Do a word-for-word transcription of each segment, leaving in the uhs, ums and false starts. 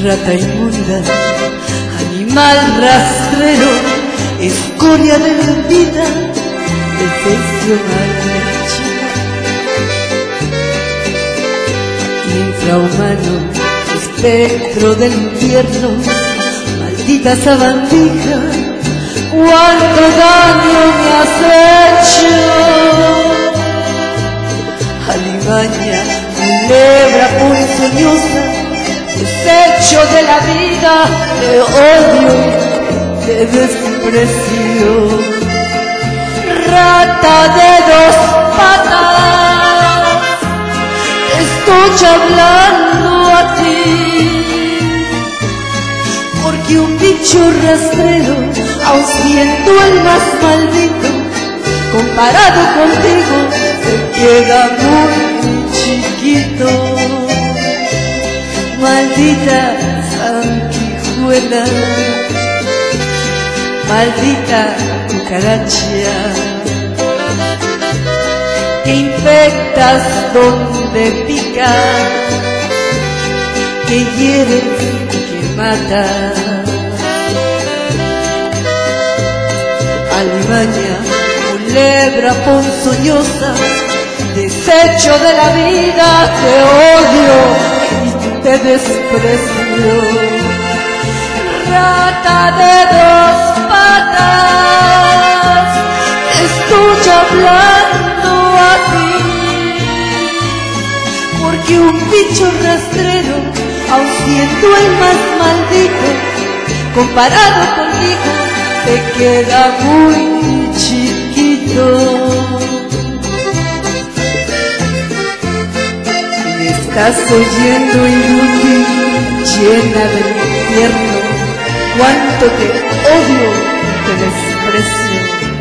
rata inmunda, animal rastrero, escoria de la vida, excepcional infrahumano, espectro del infierno, maldita sabandija, cuánto daño me has hecho. Alimaña, culebra ponzoñosa, desecho de la vida, de odio, de desprecio. Rata de dos patas, estoy hablando a ti, porque un bicho rastrero, aun siendo el más maldito, comparado contigo, se queda muy chiquito. Maldita sanguijuela, maldita cucaracha, que infectas donde picas, que hieres, que matas. Alimaña, culebra ponzoñosa, desecho de la vida, te odio y te desprecio. Rata de dos patas, estoy hablando a ti, porque un bicho rastrero, aun siendo el más maldito, comparado contigo, te queda muy chiquito. Me estás oyendo, inútil, llena del infierno, cuánto te odio y te desprecio.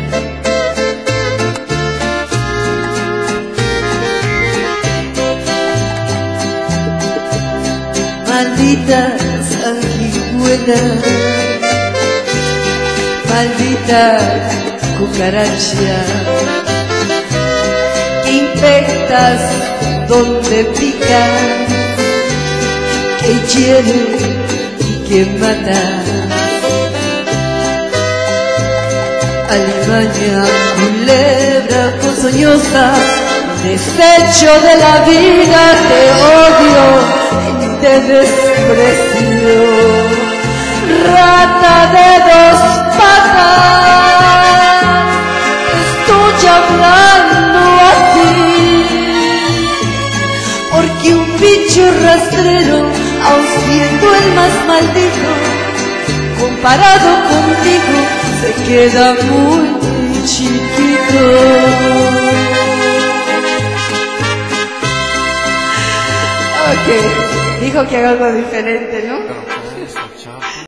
Maldita sanguijuela, maldita cucaracha, que infectas donde picas, que hiere y que mata. Alimaña, culebra ponzoñosa, desecho de la vida, te odio y te desprecio. Rata de dos patas, estoy hablando a ti, porque un bicho rastrero, aun siendo el más maldito, comparado contigo, se queda muy chiquito. Ok, dijo que haga algo diferente, ¿no?